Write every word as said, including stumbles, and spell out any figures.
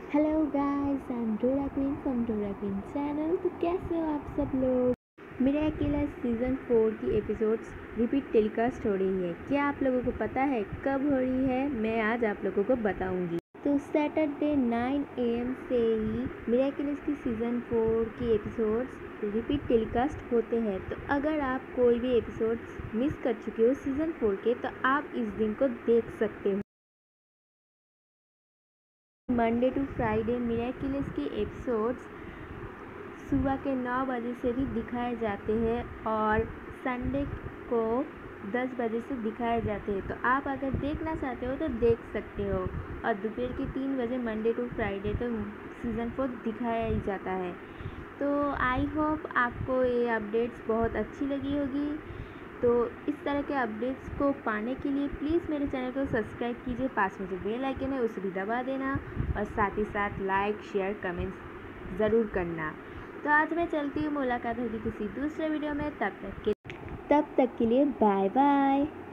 Hello guys, I am Dora Queen from Dora Queen channel. तो कैसे हो आप सब लोग? मिरेकलस सीज़न फोर की एपिसोड्स रिपीट टेलीकास्ट हो रही है। क्या आप लोगों को पता है कब हो रही है? मैं आज आप लोगों को बताऊंगी। तो सैटरडे नाइन ए एम से ही मिरेकलस की सीज़न फोर की एपिसोड्स रिपीट टेलीकास्ट होते हैं। तो अगर आप कोई भी एपिसोड्स मिस कर चुके हो सीज़न फोर के, तो आप इस दिन को देख सकते हो। मंडे टू फ्राइडे मिरेकलस की एपिसोड्स सुबह के नौ बजे से भी दिखाए जाते हैं और संडे को दस बजे से दिखाए जाते हैं। तो आप अगर देखना चाहते हो तो देख सकते हो। और दोपहर के तीन बजे मंडे टू फ्राइडे तो सीज़न फोर दिखाया ही जाता है। तो आई होप आपको ये अपडेट्स बहुत अच्छी लगी होगी। तो इस तरह के अपडेट्स को पाने के लिए प्लीज़ मेरे चैनल को सब्सक्राइब कीजिए। पास में जो बेल आइकन है उसे भी दबा देना और साथ ही साथ लाइक शेयर कमेंट्स ज़रूर करना। तो आज मैं चलती हूँ, मुलाकात होगी किसी दूसरे वीडियो में। तब तक के तब तक के लिए बाय बाय।